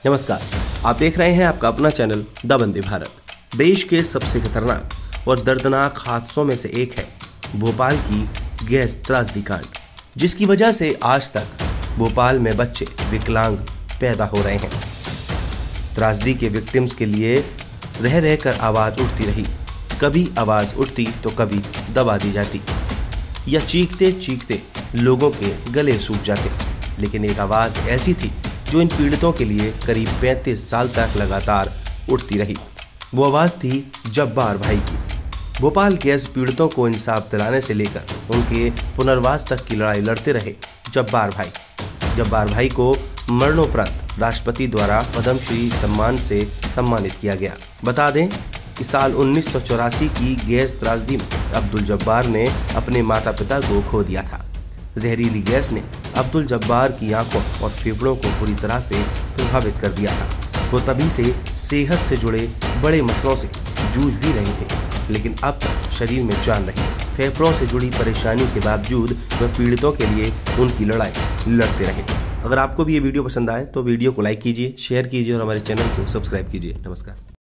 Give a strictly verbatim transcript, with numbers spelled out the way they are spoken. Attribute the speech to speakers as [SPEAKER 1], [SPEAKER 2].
[SPEAKER 1] नमस्कार, आप देख रहे हैं आपका अपना चैनल द वंदे भारत। देश के सबसे खतरनाक और दर्दनाक हादसों में से एक है भोपाल की गैस त्रासदी कांड, जिसकी वजह से आज तक भोपाल में बच्चे विकलांग पैदा हो रहे हैं। त्रासदी के विक्टिम्स के लिए रह रहकर आवाज उठती रही। कभी आवाज उठती तो कभी दबा दी जाती या चीखते चीखते लोगों के गले सूख जाते। लेकिन एक आवाज ऐसी थी जो इन पीड़ितों के लिए करीब पैंतीस साल तक लगातार उठती रही। वो आवाज थी जब्बार भाई की। भोपाल गैस पीड़ितों को इंसाफ दिलाने से लेकर उनके पुनर्वास तक की लड़ाई लड़ते रहे जब्बार भाई। जब्बार भाई को मरणोपरांत राष्ट्रपति द्वारा पद्मश्री सम्मान से सम्मानित किया गया। बता दें कि साल उन्नीस सौ चौरासी की गैस त्रासदी में अब्दुल जब्बार ने अपने माता पिता को खो दिया था। जहरीली गैस ने अब्दुल जब्बार की आंखों और फेफड़ों को बुरी तरह से प्रभावित कर दिया था। वो तभी से सेहत से जुड़े बड़े मसलों से जूझ भी रहे थे, लेकिन अब तक शरीर में जान रही। फेफड़ों से जुड़ी परेशानी के बावजूद वह पीड़ितों के लिए उनकी लड़ाई लड़ते रहे। अगर आपको भी ये वीडियो पसंद आए तो वीडियो को लाइक कीजिए, शेयर कीजिए और हमारे चैनल को सब्सक्राइब कीजिए। नमस्कार।